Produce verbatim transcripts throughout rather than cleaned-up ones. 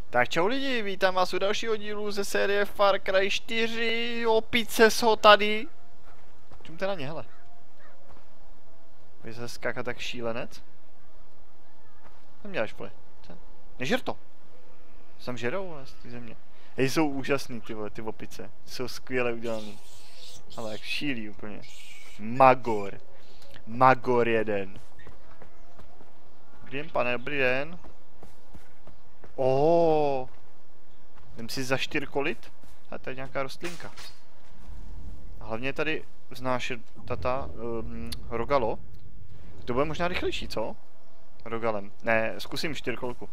Tak čau lidi, vítám vás u dalšího dílu ze série Far Cry čtyři. Opice jsou tady. Čum teda ně, hele. Vy se skákat tak šílenec? Co děláš, vole? Nežer to. Jsem žerou, ale z té země. Hej, jsou úžasný ty vole, ty opice. Jsou skvěle udělaný. Ale jak šílí úplně. Magor. Magor jeden. Dobrý den, pane, dobrý den. Oh, jdem si zaštyrkolit. A tady nějaká rostlinka. A hlavně tady vznášet tata um, rogalo. To bude možná rychlejší, co? Rogalem. Ne, zkusím čtyřkolku.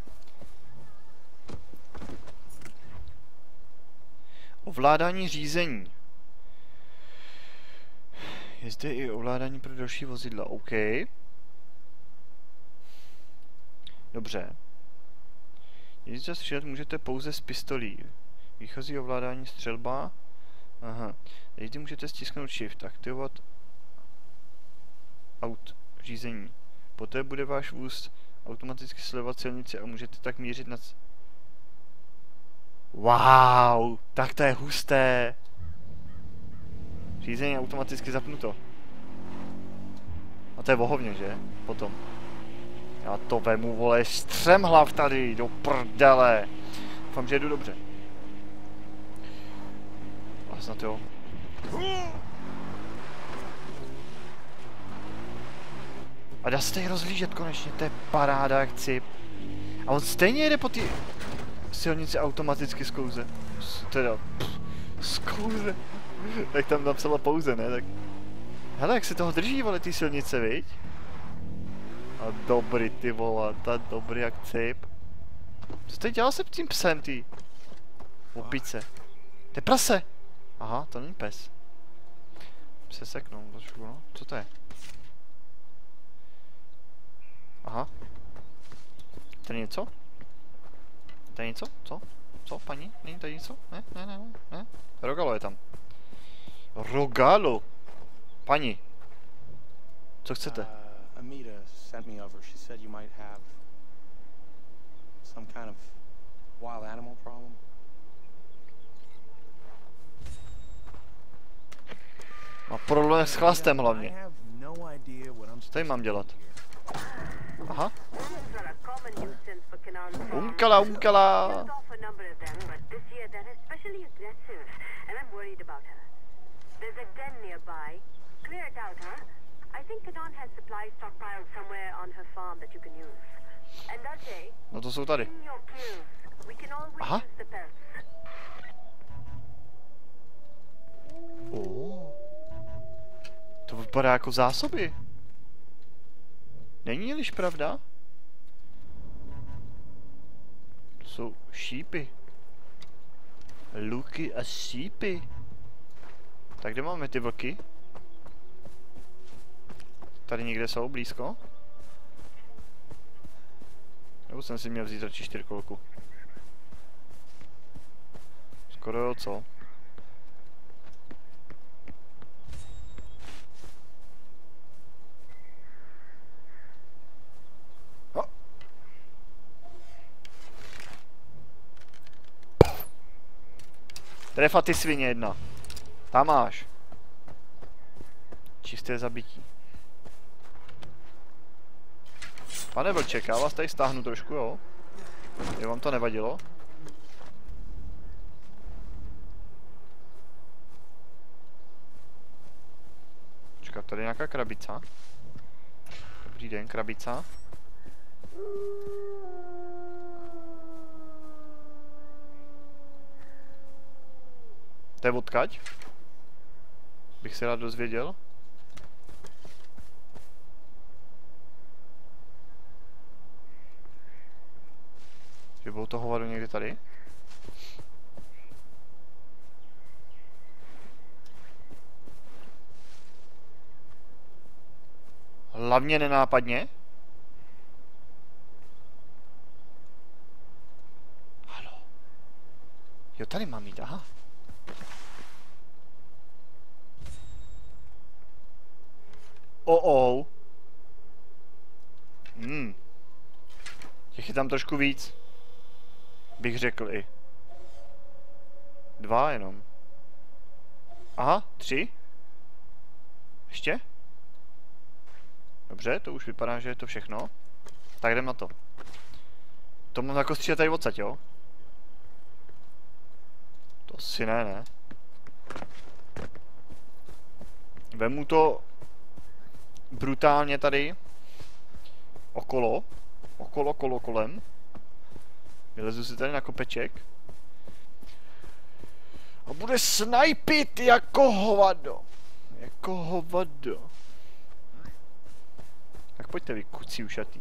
Ovládání řízení. Je zde i ovládání pro další vozidla. OK. Dobře. Jezdit střílet můžete pouze z pistolí. Výchozí ovládání střelba. Aha. Jezdit můžete stisknout shift, aktivovat aut řízení. Poté bude váš vůz automaticky sledovat silnici a můžete tak mířit na... Wow, tak to je husté. Řízení automaticky zapnuto. A to je vohovně, že? Potom. Já to vemu, vole, střemhlav tady, do prdele. Doufám, že jdu dobře. A snad jo. A dá se tady rozlížet konečně, to je paráda jak cip. A on stejně jede po ty silnici automaticky sklouze. Teda, pff, sklouze. Tak tam napsala pouze, ne? Tak... Hele, jak se toho drží, vole, ty silnice, viď? A dobrý, ty vole, ta dobrý jak cip. Co teď dělal se tím psem, ty? Opice. To je prase! Aha, to není pes. Se seknou trošku, no. Co to je? Aha. Tady něco? Tady něco? Co? Co, paní? Není tady něco? Ne, ne, ne, ne. Rogalo je tam. Rogalo! Paní. Co chcete? Uh, Amita sent me over. She said you might have some kind of wild animal problem. Má problém s chlastem hlavně. Co tady mám dělat? Aha. Umkala, umkala. No to jsou tady. Aha. Oh. To vypadá jako zásoby. Není-liž pravda? To jsou šípy. Luky a šípy. Tak kde máme ty vlky? Tady někde jsou blízko? Nebo jsem si měl vzít radši čtyřkolku? Skoro jo, co? Trefa ty svině jedna. Tam máš. Čisté zabití. Pane vlček, já vás tady stáhnu trošku, jo? Jo, vám to nevadilo? Počkat, tady je nějaká krabica. Dobrý den, krabica. To je odkaď? Bych se rád dozvěděl. Že bylo to hovado někde tady? Hlavně nenápadně. Halo. Jo, tady mám jít, aha. Oh oh. Hmm. Těch je tam trošku víc. Bych řekl i. Dva jenom. Aha, tři. Ještě? Dobře, to už vypadá, že je to všechno. Tak jdem na to. To mám jako střílet tady odsaď, jo? To si ne, ne. Vemu to brutálně tady. Okolo. Okolo, kolo, kolem. Vylezu si tady na kopeček. A bude snajpit jako hovado. Jako hovado. Tak pojďte vy, kucí ušatý.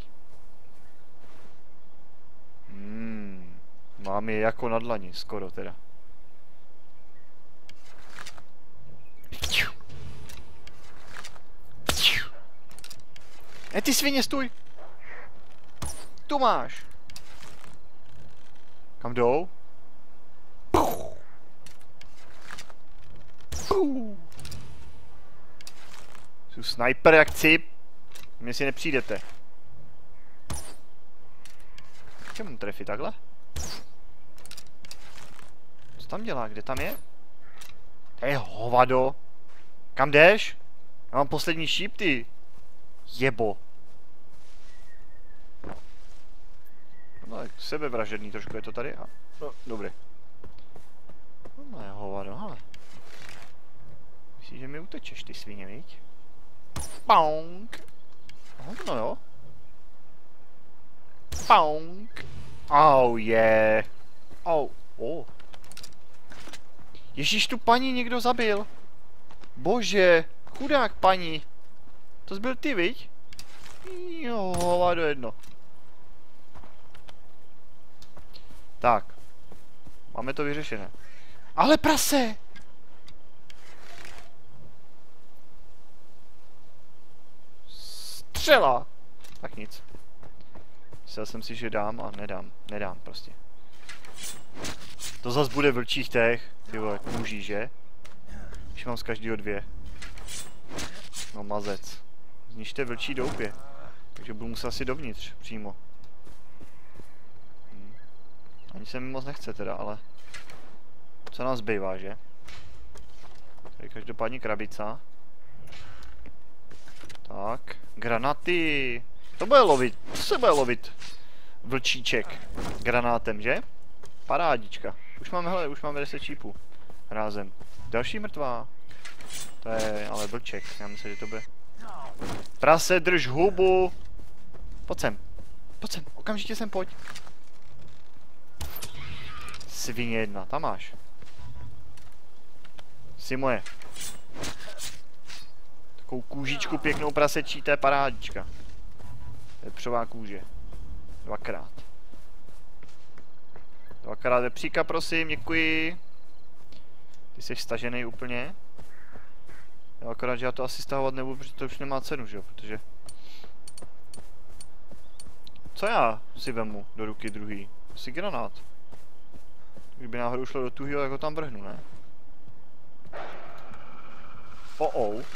Hmm, mám je jako na dlani, skoro teda. E ty svině, stůj! Tu máš! Kam jdou? Jsou sniper jak cip. Mně si nepřijdete. Čemu trefit takhle? Co tam dělá? Kde tam je? To je hovado. Kam jdeš? Já mám poslední šíp, ty. Jebo. No tak sebevražedný trošku je to tady. A... No, dobrý. No je hovado, hele. Myslíš, že mi utečeš, ty svině, viď? Paunk. No jo. Paunk. Oh yeah. Oh. Oh. Ježíš, tu paní někdo zabil. Bože. Chudák paní. To jsi byl ty, viď? Jo, hovado jedno. Tak. Máme to vyřešené. Ale prase! Střela! Tak nic. Myslel jsem si, že dám a nedám. Nedám prostě. To zas bude v vlčích těch. Ty vole, kůží, že? Když mám z každého dvě. No mazec. Zničte vlčí doupě. Takže budu muset asi dovnitř přímo. Hm. Ani se mi moc nechce teda, ale... Co nám zbývá, že? Tady každopádně krabica. Tak. Granaty. To bude lovit. To se bude lovit. Vlčíček. Granátem, že? Parádička. Už máme, hele, už máme deset čípů. Rázem. Další mrtvá. To je ale vlček. Já myslím, že to bude. Prase, drž hubu. Pojď sem. Pojď sem. Okamžitě sem pojď. Svině jedna. Tam máš. Jsi moje. Takovou kůžičku pěknou prasečí, to je parádička. Vepřová kůže. Dvakrát. Dvakrát vepříka, prosím, děkuji. Ty jsi stažený úplně. Jo, akorát, že já to asi stahovat nebudu, protože to už nemá cenu, že jo, protože... Co já si vemu do ruky druhý? Asi granát. Kdyby náhodou šlo do tuhýho, tak ho tam vrhnu, ne? Oh oh.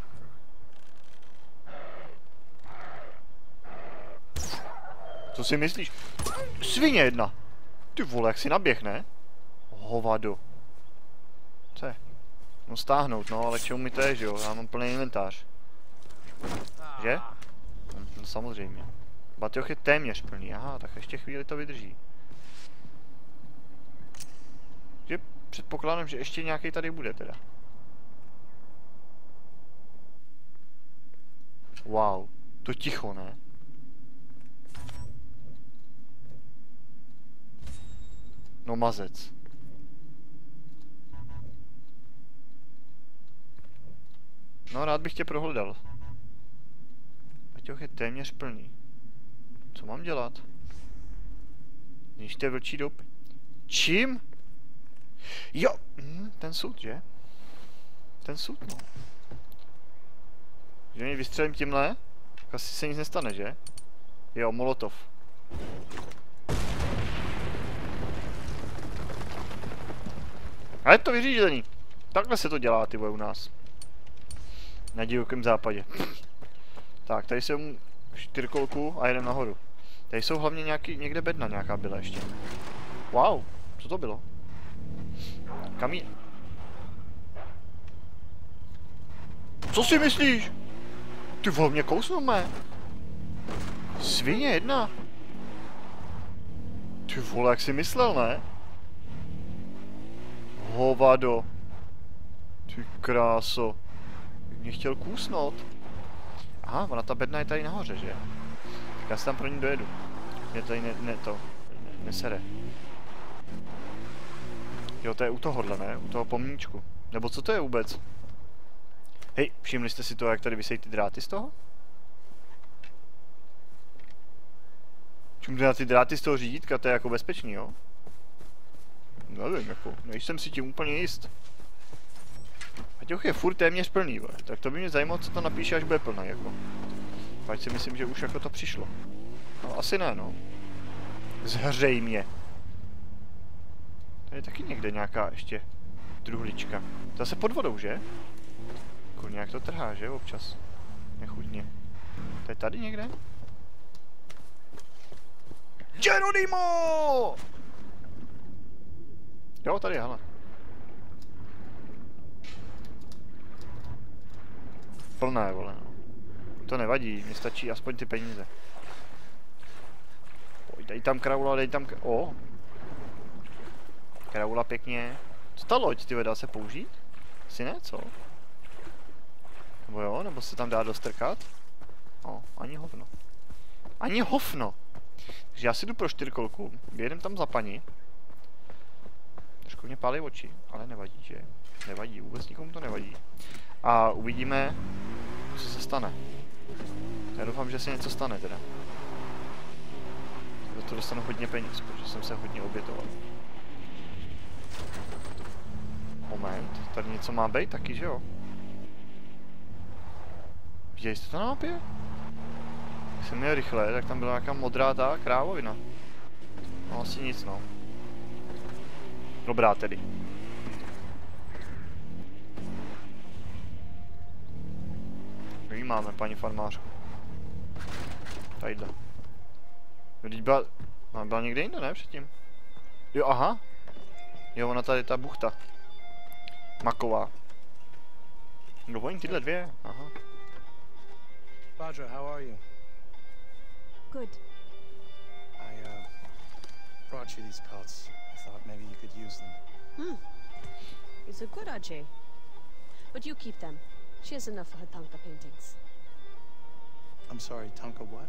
Co si myslíš? Svině jedna! Ty vole, jak si naběh, ne? Hovado. Co je? No stáhnout, no, ale čemu mi to je, že jo? Já mám plný inventář. Že? Hm, no samozřejmě. Baťoch je téměř plný, aha, tak ještě chvíli to vydrží. Že předpokládám, že ještě nějaký tady bude teda. Wow, to ticho, ne? No mazec. No rád bych tě prohledal. Baťoch je téměř plný. Co mám dělat? Ničte vlčí doupě. Čím? Jo, hm, ten sud, že? Ten sud, no. Že mě vystřelím tímhle, tak asi se nic nestane, že? Jo, molotov. A je to vyřízený. Takhle se to dělá, ty vole, u nás. Na divokém západě. Tak, tady jsem čtyřkolku a jedem nahoru. Tady jsou hlavně nějaký, někde bedna nějaká byla ještě. Wow, co to bylo? Kam je? Co si myslíš? Ty vole, mě kousnou mé. Svině jedna. Ty vole, jak jsi myslel, ne? Hovado. Ty kráso. Jak mě chtěl kousnout. Aha, ona ta bedna je tady nahoře, že? Tak já si tam pro ní dojedu. Mě tady ne, ne to, ne, nesere. Jo, to je u tohohle, ne? U toho pomníčku. Nebo co to je vůbec? Hej, všimli jste si to, jak tady vysejí ty dráty z toho? Čím na ty dráty z toho řídítka, to je jako bezpečný, jo? Nevím, jako, nejsem si tím úplně jist. A těch je furt téměř plný, vole. Tak to by mě zajímalo, co to napíše, až bude plný, jako. Pak si myslím, že už jako to přišlo. No, asi ne, no. Zřejmě. Tady je taky někde nějaká ještě truhlička. Zase pod vodou, že? Jako nějak to trhá, že? Občas. Nechutně. To je tady někde? Geronimo! Jo, tady, hele. Plné, vole, no. To nevadí, mi stačí aspoň ty peníze. Pojď, dej tam kraula, dej tam... O! Kraula pěkně. Co ta loď, ty dá se použít? Asi ne, co? Nebo jo, nebo se tam dá dostrkat? O, ani hovno. Ani hovno! Takže já si jdu pro čtyřkolku, vyjedem tam za paní. Trošku mě pálí oči, ale nevadí, že? Nevadí, vůbec nikomu to nevadí. A uvidíme, co se stane. Já doufám, že se něco stane teda. Za to dostanu hodně peněz, protože jsem se hodně obětoval. Moment, tady něco má být taky, že jo? Viděli jste to na mapě? Když jsem měl rychle, tak tam byla nějaká modrá ta krávovina. No asi nic, no. Dobrá tedy. My máme, paní farmářku. Tadyhle. Vždyť byla... Ona byla někde jinde, ne? Předtím. Jo, aha. Jo, ona tady ta buchta. Maková. No, oni tyhle dvě. Aha. Badra, how are you? Good. I, uh, brought you these pelts. I thought maybe you could use them. Hmm. These are good, Ajay. But you keep them. She has enough for her Tanka paintings. I'm sorry, Tanka what?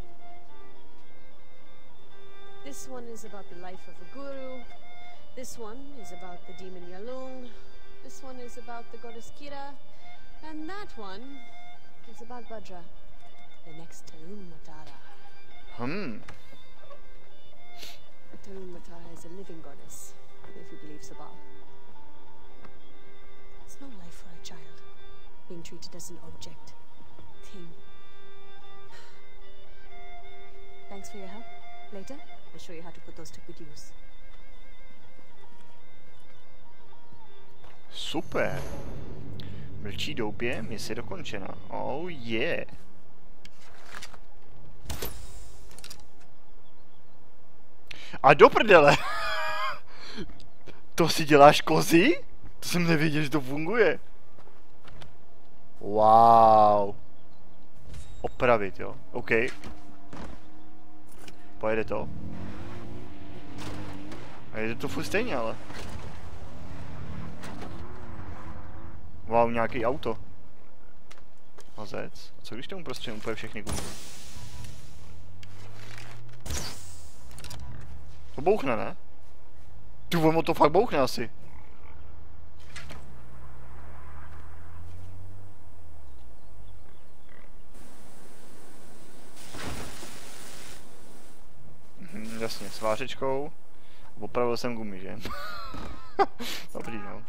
This one is about the life of a guru. This one is about the demon Yalung. This one is about the goddess Kira. And that one is about Badra, the next Tarun Matara. Hmm. Tarun Matara is a living goddess, if you believe Sabal. It's no life for a child, being treated as an object, thing. Thanks for your help. Later, I'll show you how to put those to good use. Super. Mlčí doupě, mise dokončena. Oh yeah. A do prdele! To si děláš kozy? To jsem nevěděl, že to funguje. Wow. Opravit, jo. OK. Pojede to. A jde to furt stejně, ale. Wow, nějaký auto. Mazec. A co když tomu prostě úplně všechny gumy? To bouchne, ne? Ty vole, to fakt bouchne asi. Mhm, jasně, s vářečkou. Opravil jsem gumy, že? Dobrý, no.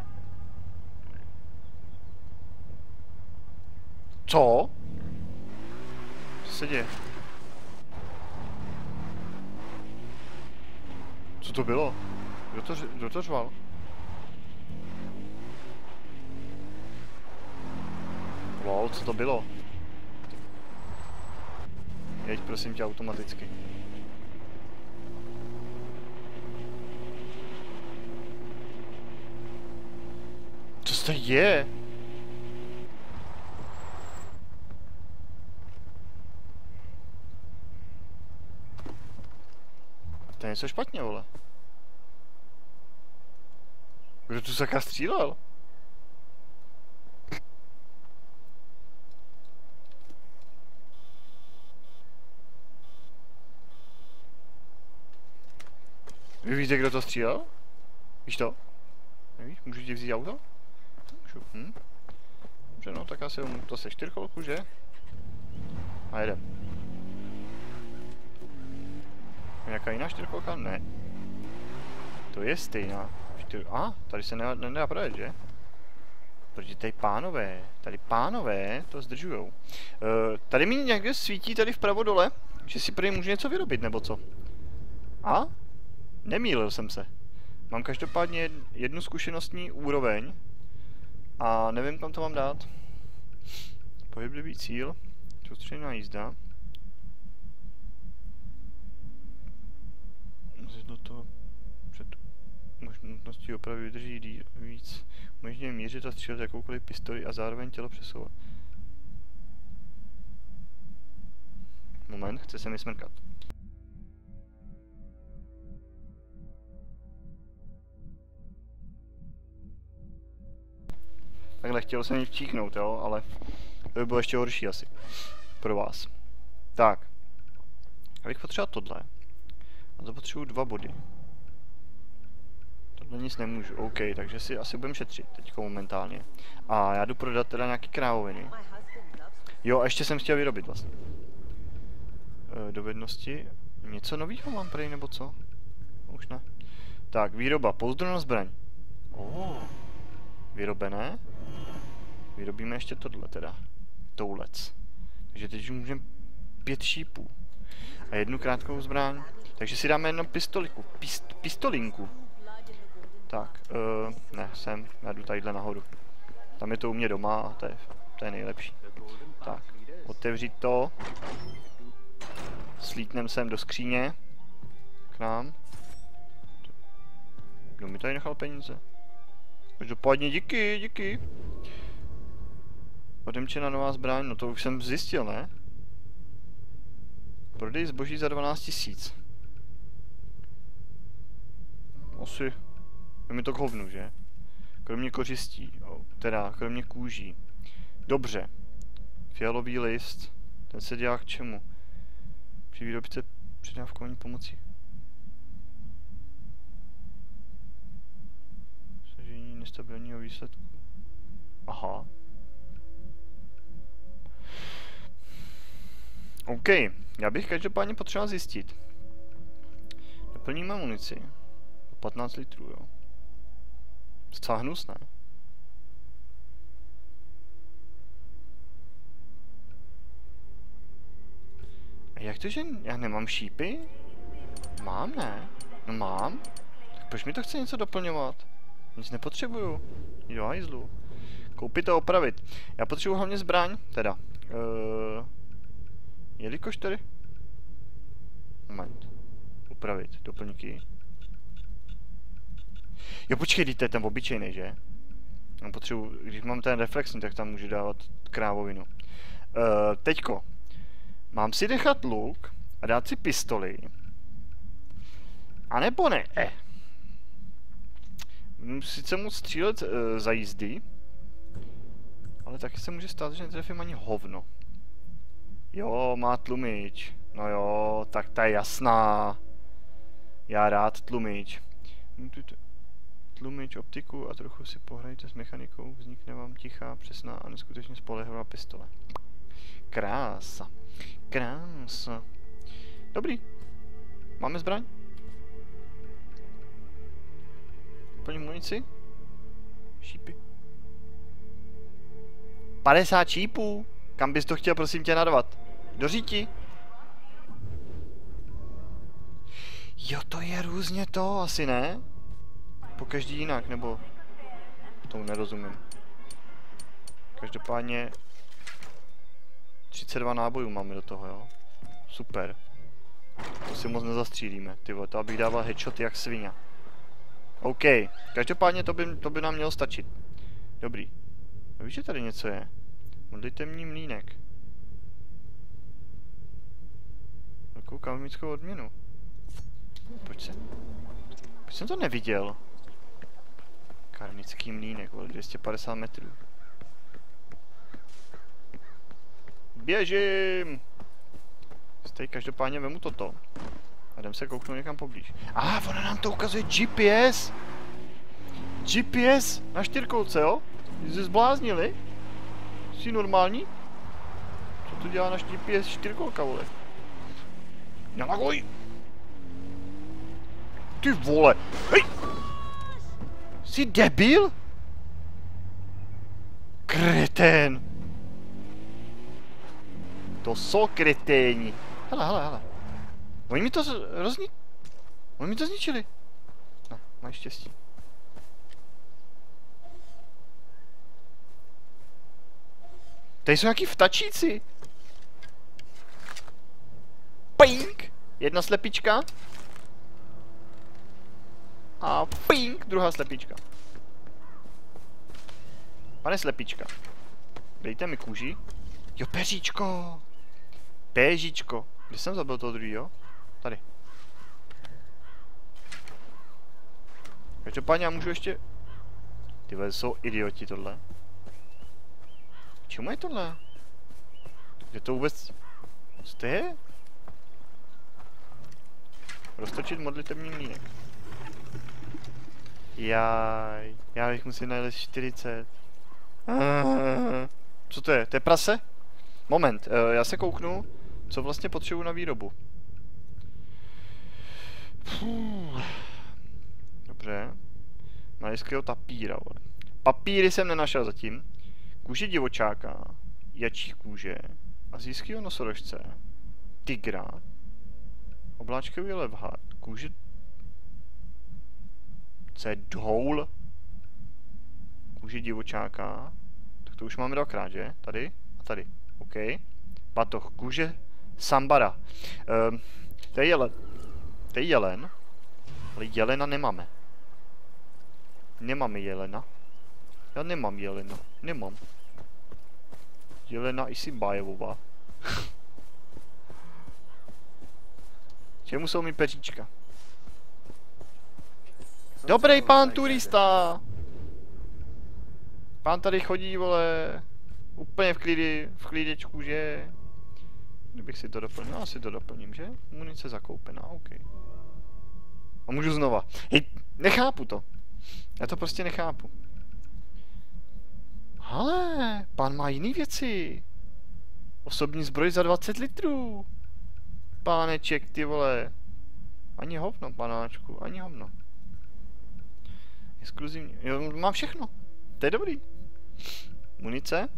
Co? Co se děje? Co to bylo? Kdo to, kdo to řval? Lol, co to bylo? Jeď prosím tě automaticky. to je? To je něco špatně, vole. Kdo tu sakra střílel? Vy víte, kdo to střílel? Víš to? Nevíš? Můžu ti vzít auto? Můžu. Hm? Dobře, no, tak asi to se čtyřkolku, že? A jedem. Nějaká jiná čtyřkolka? Ne. To je stejná. Čtyř... A, tady se nedá, nedá projet, že? Protože tady pánové, tady pánové to zdržujou. Uh, tady mi někde svítí tady vpravo dole, že si prý můžu něco vyrobit, nebo co? A? Nemýlil jsem se. Mám každopádně jednu zkušenostní úroveň a nevím, kam to mám dát. Pohyblivý cíl, soustředěná jízda. Zjedno to před možností opravy vydrží víc. Umožňuje mířit a střílet jakoukoliv pistoli a zároveň tělo přesouvat. Moment, chce se mi smrkat. Takhle chtěl jsem ji vtíknout, jo, ale to by bylo ještě horší asi. Pro vás. Tak. Abych potřeboval tohle. A to potřebuji dva body. Tohle nic nemůžu. OK, takže si asi budeme šetřit teďko momentálně. A já jdu prodat teda nějaký krávoviny. Jo, a ještě jsem chtěl vyrobit vlastně. E, dovednosti. Něco novýho mám prej, nebo co? Už ne. Tak, výroba. Pouzdro zbraň. Oh. Vyrobené. Vyrobíme ještě tohle teda. Toulec. Takže teď už můžeme pět šípů. A jednu krátkou zbraň. Takže si dáme jednu pistoliku. Pist, pistolinku. Tak, uh, ne, sem. Já jdu tadyhle nahoru. Tam je to u mě doma a to je, to je nejlepší. Tak, otevřít to. Slítnem sem do skříně. K nám. Kdo mi tady nechal peníze? Každopádně díky, díky. Odemčená nová zbraň, no to už jsem zjistil, ne? Prodej zboží za dvanáct tisíc. Asi. Je mi to k hovnu, že? Kromě kořistí, o, teda kromě kůží. Dobře. Fialový list. Ten se dělá k čemu? Při výrobce předávkování pomocí. Sažení nestabilního výsledku. Aha. OK, já bych každopádně potřeboval zjistit. Doplníme munici. patnáct litrů, jo. Docela hnusné. A jak to, že já nemám šípy? Mám, ne? No mám. Tak proč mi to chce něco doplňovat? Nic nepotřebuju. Jo, hajzlu. Koupit a opravit. Já potřebuji hlavně zbraň, teda. Uh, jelikož tady... Moment. Upravit, doplňky. Jo, počkej, to je ten obyčejný, že? Já potřebuji, když mám ten reflexní, tak tam můžu dávat krávovinu. Uh, teďko. Mám si nechat luk a dát si pistoli. A nebo ne? Eh. Sice moc střílet uh, za jízdy, ale taky se může stát, že netrefím ani hovno. Jo, má tlumič. No jo, tak ta je jasná. Já rád tlumič. Tlumič, optiku a trochu si pohrajte s mechanikou. Vznikne vám tichá, přesná a neskutečně spolehlivá pistole. Krása. Krása. Dobrý. Máme zbraň? Plním munici? Šípy. padesát šípů? Kam bys to chtěl, prosím tě, narvat? Do říti? Jo, to je různě to, asi ne? Po každý jinak, nebo... Tomu nerozumím. Každopádně... třicet dva nábojů máme do toho, jo? Super. To si moc nezastřílíme, ty vole, to abych dával headshoty jak svině. OK, každopádně to by, to by nám mělo stačit. Dobrý. A víš, že tady něco je? Modlitevní mlýnek. Velkou karmickou odměnu. Proč se... Proč jsem to neviděl? Karmický mlýnek, vole, dvě stě padesát metrů. Běžím! Stej, každopádně vemu toto. A jdem se kouknout někam poblíž. A ah, ona nám to ukazuje G P S! G P S na čtyřkolce, jo? Jsi zbláznili? Jsi normální? Co to dělá na G P S čtyřkolka, vole? Nalaguj! Ty vole! Hej! Jsi debil? Kretén! To jsou kreténi. Hele, hele, hele. Oni mi to rozni... Oni mi to zničili. No, máš štěstí. Tady jsou nějaký vtačíci. Pink! Jedna slepička. A pink! Druhá slepička. Pane slepička. Dejte mi kůži. Jo, peříčko. Péžičko. Kde jsem zabil toho druhýho? Tady. Každopádně já můžu ještě... Ty vole, jsou idioti tohle. K čemu je tohle? Kde to vůbec... Co to je? Roztočit modlitevní mlýnek. Jaj. Já bych musel najít čtyřicet. Co to je? To je prase? Moment, uh, já se kouknu, co vlastně potřebuji na výrobu. Fuh. Dobře. Malejského tapíra, vole. Papíry jsem nenašel zatím. Kůže divočáka, jačí kůže, asijského nosorožce, tygra, obláčkový levhart, kůže... Co je dhoul? Kůže divočáka. Tak to už máme dvakrát, že? Tady a tady. OK. Batoh, kůže sambara. Um, to je jelen. To je jelen. Ale jelena nemáme. Nemáme jelena. Já nemám jelena. Nemám. Jelena Isimbajevová. Čemu jsou mi peříčka? Dobrý pán turista! Pán tady chodí, vole, úplně v klidy, v klídečku, že? Kdybych si to doplnil, no, asi to doplním, že? Munice zakoupená, OK. A můžu znova. Hej, nechápu to. Já to prostě nechápu. Ale, pán má jiný věci. Osobní zbroj za dvacet litrů. Páneček, ty vole. Ani hovno, panáčku, ani hovno. Exkluzivní. Jo, mám všechno. To je dobrý. Munice.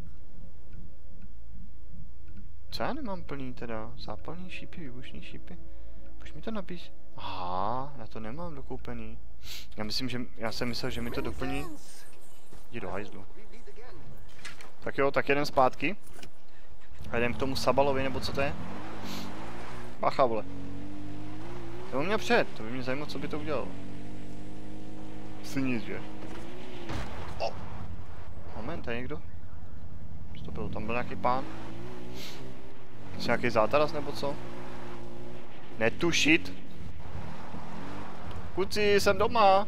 Co já nemám plný teda? Zápalný šípy, výbušný šípy. Proč mi to napíš? Aha, já to nemám dokoupený. Já myslím, že... Já jsem myslel, že mi to doplní. Jdi do hajzlu. Tak jo, tak jeden zpátky. A jdem k tomu Sabalovi, nebo co to je? Bacha, vole. To by mě před, to by mě zajímalo, co by to udělalo. Asi nic, že? O! Moment, tady někdo? Co to bylo? Tam byl nějaký pán? Jsi nějaký zátaras, nebo co? Netušit. Kuci, jsem doma.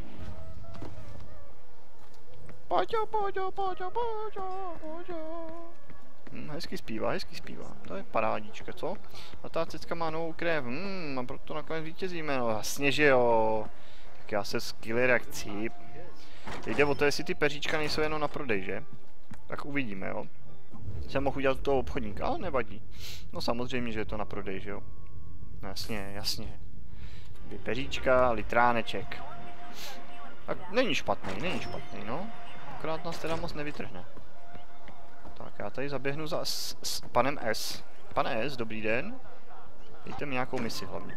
Páťa, páťa, páťa, páťa, páťa. Hm, hezky zpívá, hezky zpívá. To je parádička, co? A ta cecka má novou krev. Hm, a proto nakonec vítězíme, no jasně, že jo. Tak já se skilly reakcí. Teď jde o to, jestli ty peříčka nejsou jenom na prodej, že? Tak uvidíme, jo. Jsem mohl udělat toho obchodníka, ale nevadí. No samozřejmě, že je to na prodej, že jo. No jasně, jasně. Dvě peříčka, litráneček. Tak není špatný, není špatný, no. Akorát nás teda moc nevytrhne. Tak já tady zaběhnu za s, s panem S. Pane S, dobrý den. Dejte mi nějakou misi hlavně.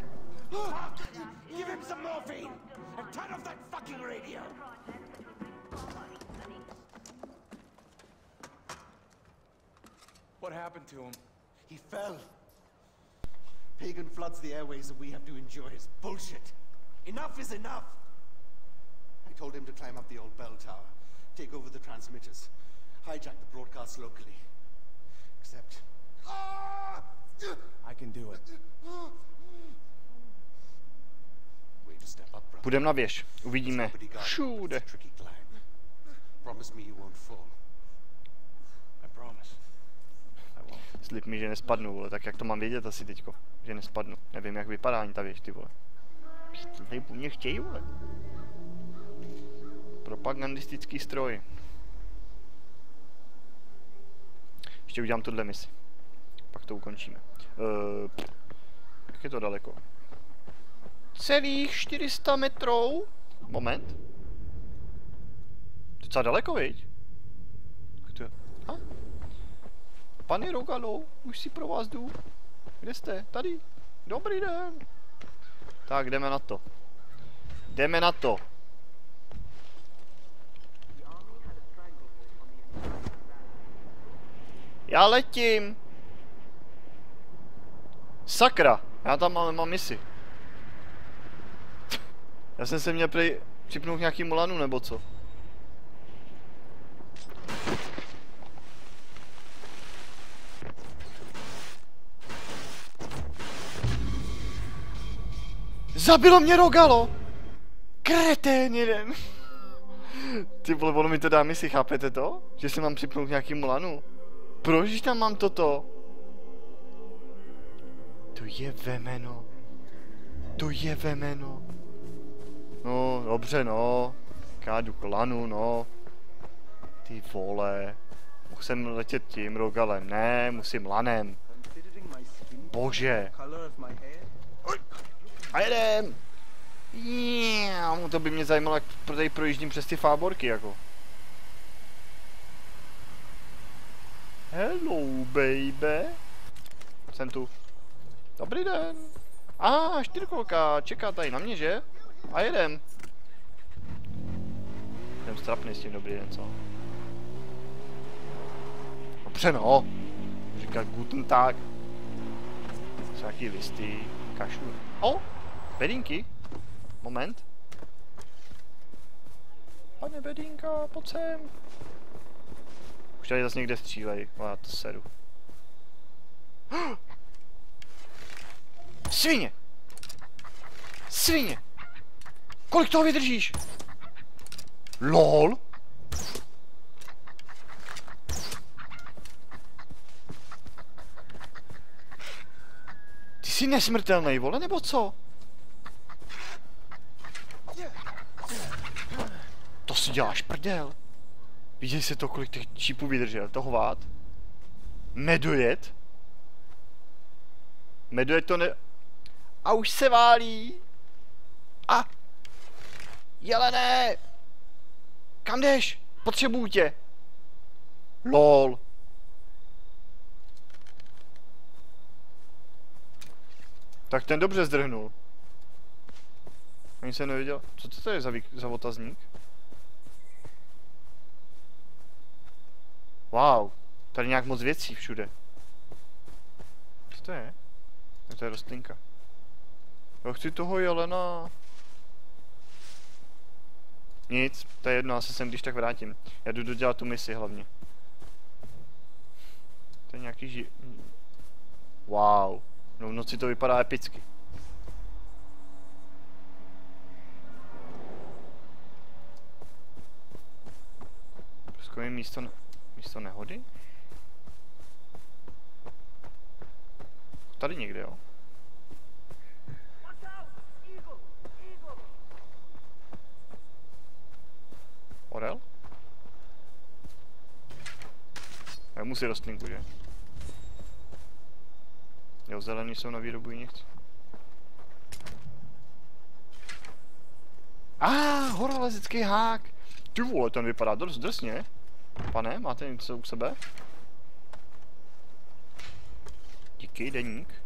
What happened to him? He fell. Pagan floods the airways and we have to endure his bullshit. Enough is enough. I told him to climb up the old bell tower. take over the transmitters, hijack the broadcast locally. Except... I can do it. Way to step up, brother. Půjdeme na věž. Uvidíme. Somebody guard Všude. the tricky climb. Promise me you won't fall. I promise. I won't. Slib mi, že nespadnu, vole. Tak jak to mám vědět asi teďko? Že nespadnu. Nevím, jak vypadá ani ta věž, ty vole. Co tady po mně chtějí, vole? Propagandistický stroj. Ještě udělám tuhle misi. Pak to ukončíme. Uh, jak je to daleko? Celých čtyři sta metrů? Moment. Docela daleko, viď? Tak to je... A? Pane Rogalo, už si pro vás jdu. Kde jste? Tady. Dobrý den. Tak, jdeme na to. Jdeme na to. Já letím. Sakra, já tam mám, mám misi. Já jsem se měl prej připnout nějakýmu lanu, nebo co? Zabilo mě Rogalo! Kretén jeden! Ty vole, ono mi to dá misi, chápete to? Že se mám připnout nějakýmu lanu? Proč tam mám toto? To je vemeno. To je vemeno. No, dobře, no. Kádu k lanu, no. Ty vole. Mohl jsem letět tím Rogalem. Ne, musím lanem. Bože. A jedem. Yeah, to by mě zajímalo, jak tady projíždím přes ty fáborky, jako. Hello, baby. Jsem tu. Dobrý den. A ah, čtyřkolka čeká tady na mě, že? A jedem. Jdem strapný s tím, dobrý den, co? Dobře, no. Říká guten Tag. Jsou nějaký listy. Kašlu. O! Bedínky. Moment. Pane bedínka, pojď sem. Už tady zase někde střílej. O, já to seru. Svině! Svině! Kolik toho vydržíš? LOL! Ty jsi nesmrtelnej, vole, nebo co? To si děláš prdel. Viděli jste to, kolik těch čípů vydržel, to hovát? Medujet? Medujet to ne... A už se válí. A! Jelené! Kam jdeš? Potřebuju tě. LOL. Tak ten dobře zdrhnul. Ani se neviděl. Co to je za, za otazník? Wow. Tady nějak moc věcí všude. Co to je? To je rostlinka. Já chci toho jelena. Nic, to je jedno, asi sem když tak vrátím. Já jdu dodělat tu misi hlavně. To je nějaký ži... Wow. No v noci to vypadá epicky. Zkoumím místo, ne... místo nehody? Tady někde, jo. Orel? Já musí rostlinku, že? Jo, zelený jsou na výrobu i nechci. A ah, horolezecký hák! Ty vole, ten vypadá dost drsně. Pane, máte něco u sebe? Díky, deník.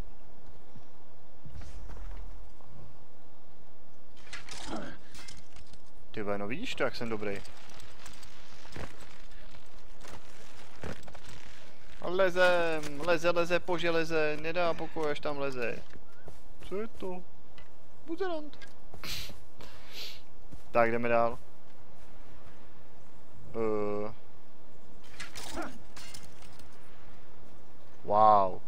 Ty vole, no vidíš to, jak jsem dobrý. Lezem, leze, leze po železe, nedá pokoj, až tam leze. Co je to? Buzerant. Tak, jdeme dál. Uh. Wow.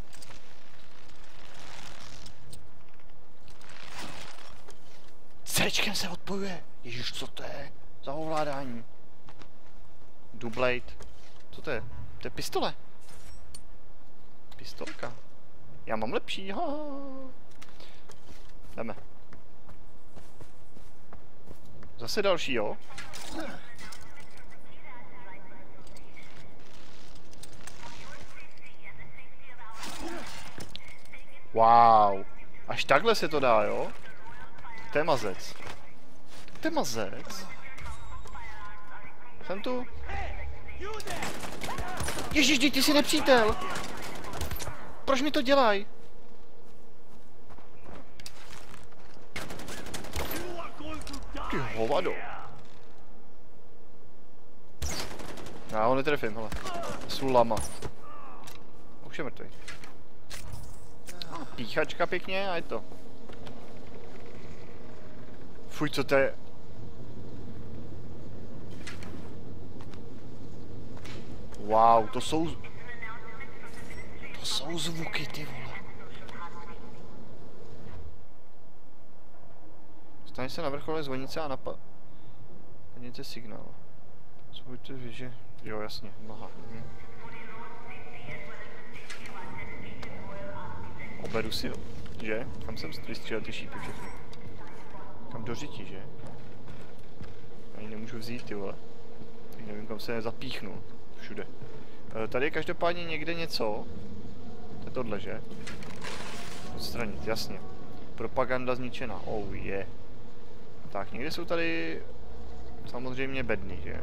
Cčkem se odpojuje. Ježiš, co to je za ovládání? Dublade. Co to je? To je pistole. Pistolka. Já mám lepší. Ha. Jdeme. Zase další, jo? Wow. Až takhle se to dá, jo? To je mazec. To je mazec. Jsem tu. Ježíš, ty jsi nepřítel. Proč mi to dělají? Ty hovado. Já ho netrefím, hele. Sulama. Už je mrtvý. Píchačka pěkně a je to. Fuj, co to je? Wow, to jsou... To jsou zvuky, ty vole. Staň se na vrchole zvonice a napa... Podněte signál. Zvojte, že... Jo, jasně, aha. Hm. Oberu si ho, že? Kam jsem vystřílel ty šípy všechny? Kam do řiti, že? Ani nemůžu vzít, ty vole. Teď nevím, kam se zapíchnu. Všude. E, tady je každopádně někde něco. To je tohle, že? Odstranit, jasně. Propaganda zničena. Oh je. Yeah. Tak, někde jsou tady samozřejmě bedny, že?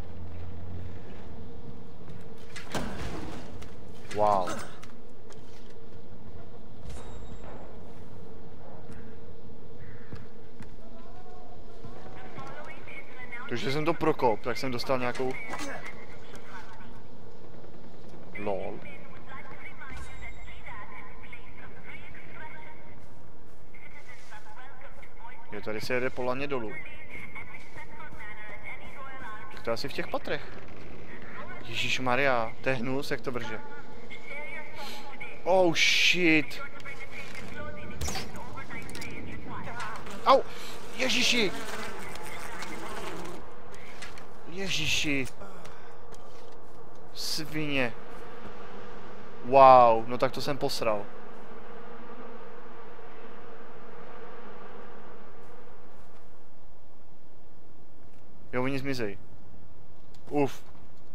Wow. Takže jsem to prokop, tak jsem dostal nějakou... Lol. Jo, tady se jede po laně dolů. Tak to je asi v těch patrech. Ježišmarja, to je hnus, jak to vrže. Oh shit. Au, ježiši. Ježiši. Svině. Wow, no tak to jsem posral. Jo, oni zmizej. Uf.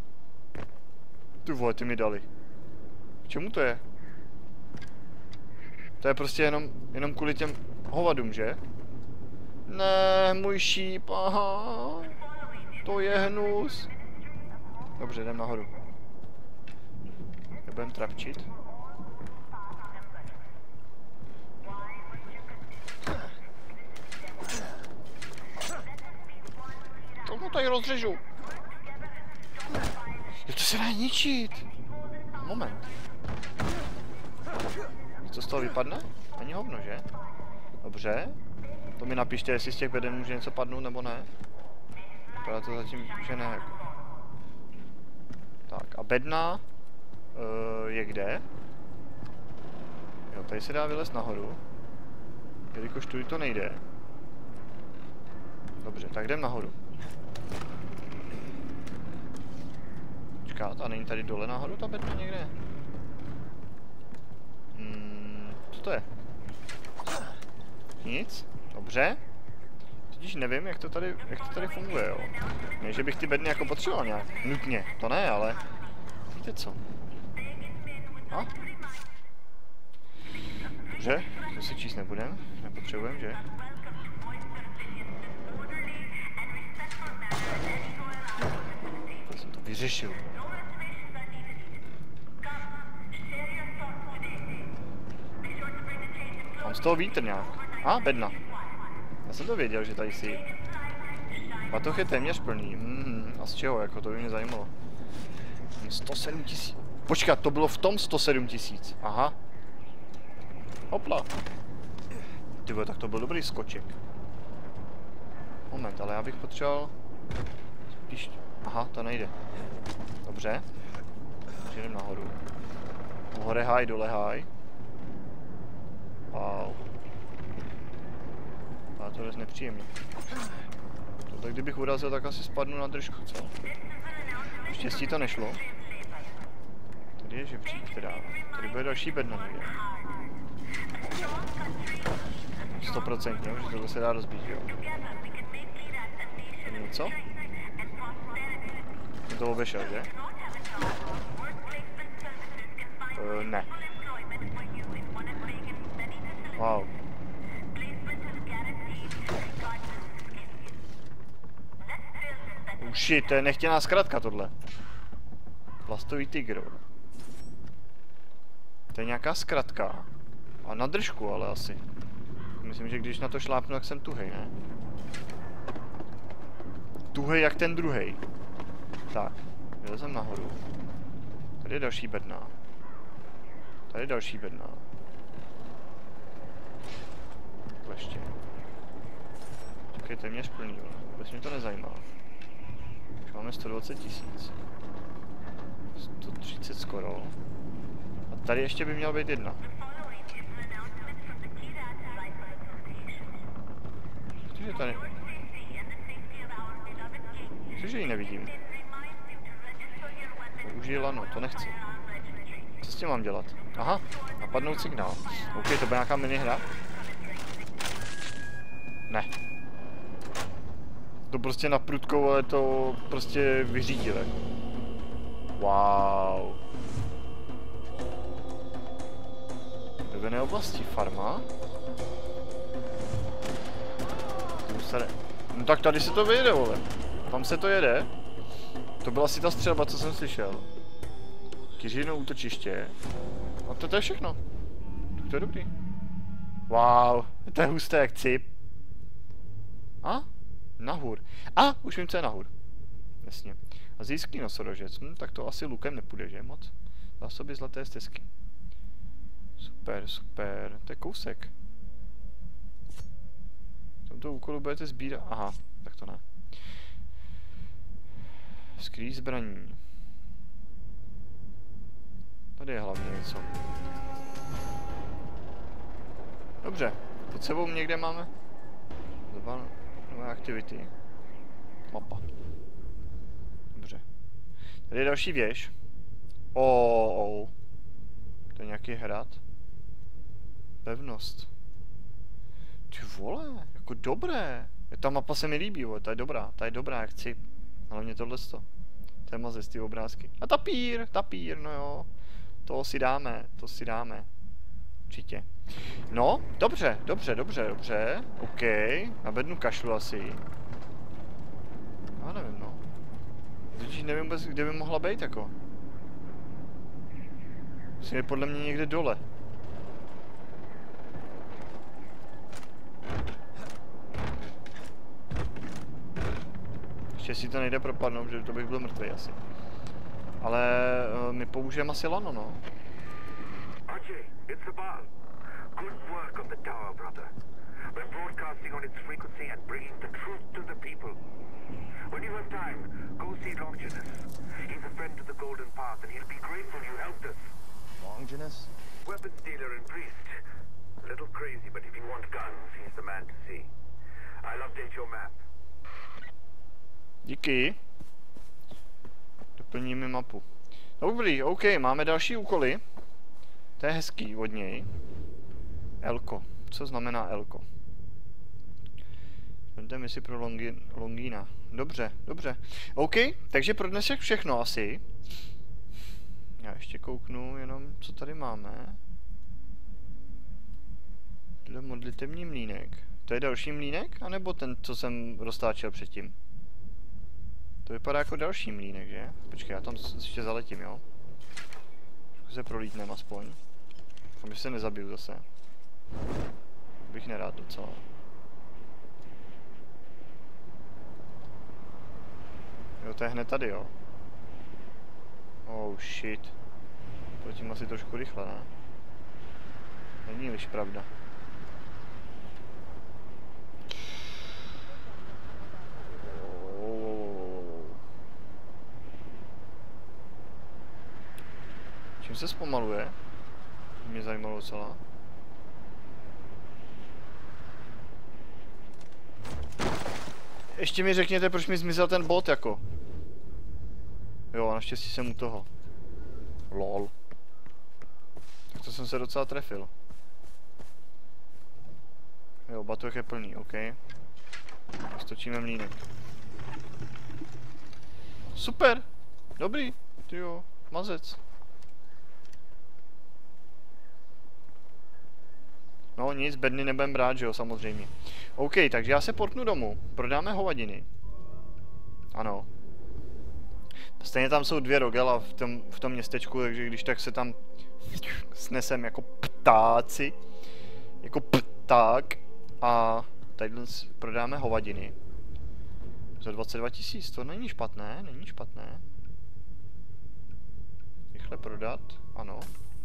Ty vole, ty mi dali. K čemu to je? To je prostě jenom, jenom kvůli těm hovadům, že? Ne, můj šíp, aha. To je hnus. Dobře, jdem nahoru. Nebudem trapčit. Tomu tady rozřežu. Je to se dá ničit. Moment. Co z toho vypadne? Ani hovno, že? Dobře. To mi napište, jestli z těch beden může něco padnout, nebo ne. Vypadá to zatím, že ne. Tak, a bedna uh, je kde? Jo, tady se dá vylézt nahoru. Jelikož tudy to nejde. Dobře, tak jdem nahoru. Počkat, a není tady dole nahoru ta bedna někde? Hmm, co to je? Nic? Dobře. Totiž nevím, jak to tady, jak to tady funguje, jo. Ne, že bych ty bedny jako potřeboval nějak nutně, to ne, ale víte co? A? Dobře, to si číst nebudem, nepotřebujeme, že? Já jsem to vyřešil. Mám z toho vítr nějak. A, bedna. Já jsem to věděl, že tady si... Batoh je téměř plný. Mm, a z čeho, jako to by mě zajímalo. sto sedm tisíc. Počkat, to bylo v tom sto sedm tisíc. Aha. Hopla. Tyvo, tak to byl dobrý skoček. Moment, ale já bych potřeboval... Spíš Aha, to nejde. Dobře. Jdem nahoru. Hore haj, dole haj. Wow. A to je nepříjemný. Tohle kdybych urazil, tak asi spadnu na držku, co? Štěstí to nešlo. Tady je žebřík teda. Tady bude další bedna někde. sto procent, že tohle se dá rozbít, jo? Tady něco? Jsem to obešel, že? Uh, ne. Wow. Oh shit, to je nechtěná zkratka tohle. Plastový tygr. To je nějaká zkratka. A na držku, ale asi. Myslím, že když na to šlápnu, tak jsem tuhej, ne? Tuhej jak ten druhej. Tak, vylezem nahoru. Tady je další bedna. Tady je další bedna. Ještě. Ok, téměř plný, vůbec mě to nezajímá. Už máme sto dvacet tisíc. sto třicet skoro. A tady ještě by měla být jedna. Cože tady? Cože ji nevidím? Použij lano, to nechci. Co s tím mám dělat? Aha, napadnout signál. Ok, to bude nějaká minihra. Ne. To prostě na prudkou, ale to prostě vyřídili. Wow. V dané oblasti farma. No tak tady se to vyjede, vole. Tam se to jede. To byla asi ta střelba, co jsem slyšel. Kyříno útočiště. A to, to je všechno. To je dobrý. Wow, to je husté jak cip. A? Nahůr. A, už vím, co je nahůr. Jasně. Asijský nosorožec. Hm, tak to asi lukem nepůjde, že moc? Zásoby zlaté stezky. Super, super. To je kousek. V tomto úkolu budete sbírat... Aha, tak to ne. Skrýt zbraní. Tady je hlavně něco. Dobře. Pod sebou někde máme... Dva nové aktivity. Mapa. Dobře. Tady je další věž. Oh, oh. To je nějaký hrad. Pevnost. Ty vole, jako dobré. Ta mapa se mi líbí, vole, ta je dobrá, ta je dobrá, jak chci. Hlavně tohleto. Téma ze ty obrázky. A tapír, tapír, no jo. To si dáme, to si dáme. Určitě. No, dobře, dobře, dobře, dobře. OK, na bednu kašlu asi. Já nevím, no. Totiž nevím vůbec, kde by mohla být, jako. Musím je podle mě někde dole. Ještě si to nejde propadnout, že to bych byl mrtvý asi. Ale uh, my použijeme asi lano, no. Archie, it's the ball. Good work on the tower, brother. We're broadcasting on its frequency and bringing the truth to the people. When you have time, go see Longinus. He's a friend to the Golden Path and he'll be grateful you helped us. Longinus? Weapons dealer and priest. A little crazy, but if you want guns, he's the man to see. I'll update your map. Díky. Doplníme mapu. Dobrý, OK, máme další úkoly. To je hezký od něj. Elko. Co znamená Elko? Splňte misi pro Longi Longina. Dobře, dobře. OK, takže pro dnešek všechno asi. Já ještě kouknu jenom, co tady máme. Tohle modlitevní mlýnek. To je další mlýnek? A nebo ten, co jsem roztáčel předtím? To vypadá jako další mlýnek, že? Počkej, já tam ještě zaletím, jo? Trošku se prolítnem aspoň. Doufám, že se nezabiju zase. Bych nerád docela. Jo, to je hned tady, jo? Oh shit. Letím asi trošku rychle, ne? Není-liž pravda. se zpomaluje. Mě zajímalo docela. Ještě mi řekněte, proč mi zmizel ten bot jako. Jo, naštěstí jsem u toho. Lol. Tak to jsem se docela trefil. Jo, batoh je plný, OK. Stočíme mlýnek. Super! Dobrý, tyjo, mazec. No nic, bedny nebudem brát, že jo, samozřejmě. OK, takže já se portnu domů. Prodáme hovadiny. Ano. Stejně tam jsou dvě rogela v tom, v tom městečku, takže když tak se tam snesem jako ptáci. Jako pták. A tady prodáme hovadiny. Za dvacet dva tisíc, to není špatné, není špatné. Rychle prodat, ano.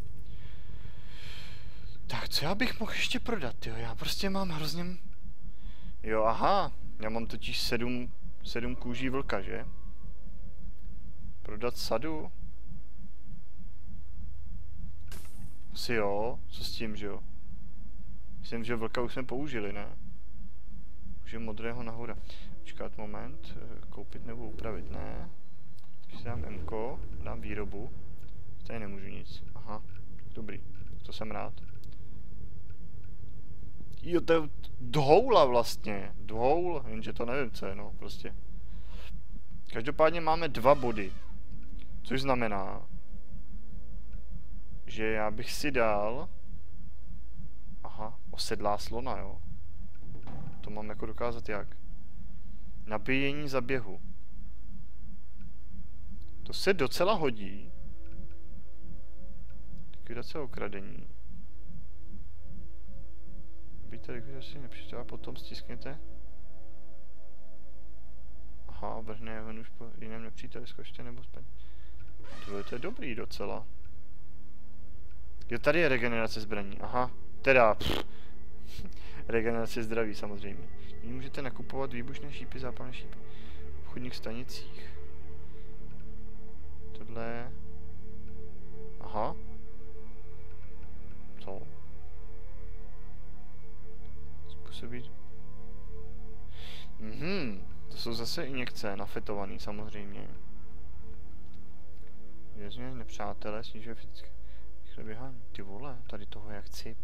Tak co já bych mohl ještě prodat, jo, já prostě mám hrozně... Jo, aha, já mám totiž sedm, sedm kůží vlka, že? Prodat sadu? Asi jo, co s tím, že jo? Myslím, že vlka už jsme použili, ne? Už je modrého nahoře. Počkat moment, koupit nebo upravit, ne? Když si dám M-ko, dám výrobu. Tady nemůžu nic, aha, dobrý, to jsem rád. Jo, to je dhoula vlastně, dhoul, jenže to nevím, co je, no, prostě. Každopádně máme dva body, což znamená, že já bych si dal, aha, osedlá slona, jo. To mám jako dokázat jak. Nabíjení zaběhu. To se docela hodí. Likvidace okradení. Víte, likvidaci nepřijde a potom stiskněte. Aha, vrhne jeho nůž po jiném nepříteli, skočte nebo spaň. To je dobrý docela. Jo, tady je regenerace zbraní, aha. Teda, pff. Regenerace zdraví samozřejmě. Nyní můžete nakupovat výbušné šípy, zápalné šípy v obchodních stanicích. Tohle je... Aha. Co? Způsobit... Mhm. To jsou zase injekce, nafetovaný samozřejmě. Vězně nepřátelé, snižuje fyzické... Rychle běhání. Ty vole, tady toho jak cip.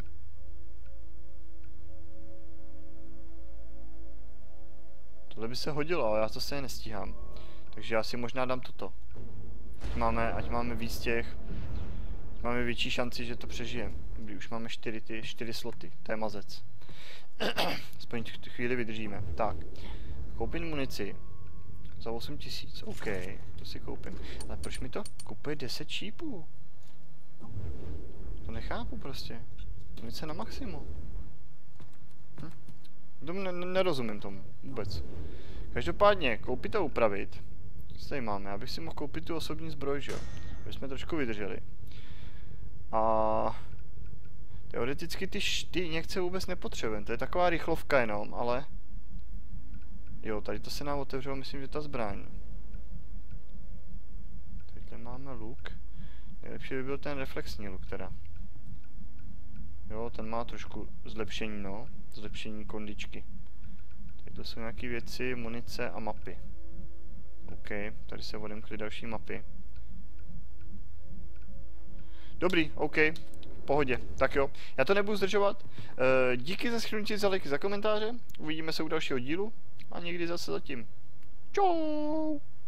Tohle by se hodilo, ale já to se nestíhám. Takže já si možná dám toto. Ať máme, ať máme víc těch... Ať máme větší šanci, že to přežijeme. Dobrý, už máme čtyři ty, čtyři sloty. To je mazec. Aspoň tu chvíli vydržíme. Tak. Koupím munici. Za osm tisíc. OK, to si koupím. Ale proč mi to kupuje deset šípů? To nechápu prostě. Munice na maximum. Hm? Ne nerozumím tomu. Vůbec. Každopádně, koupit a upravit. Co tady máme? Abych si mohl koupit tu osobní zbroj, že jo? Aby jsme trošku vydrželi. A... Teoreticky ty, ty injekce vůbec nepotřebujeme. To je taková rychlovka jenom, ale... Jo, tady to se nám otevřelo, myslím, že ta zbraň. Tady máme luk. Nejlepší by byl ten reflexní luk teda. Jo, ten má trošku zlepšení, no. Zlepšení kondičky. Tady to jsou nějaké věci, munice a mapy. OK, tady se odemkly další mapy. Dobrý, OK. V pohodě. Tak jo, já to nebudu zdržovat. E, díky za shrnutí, za lajky, za komentáře. Uvidíme se u dalšího dílu. A někdy zase zatím. Čau!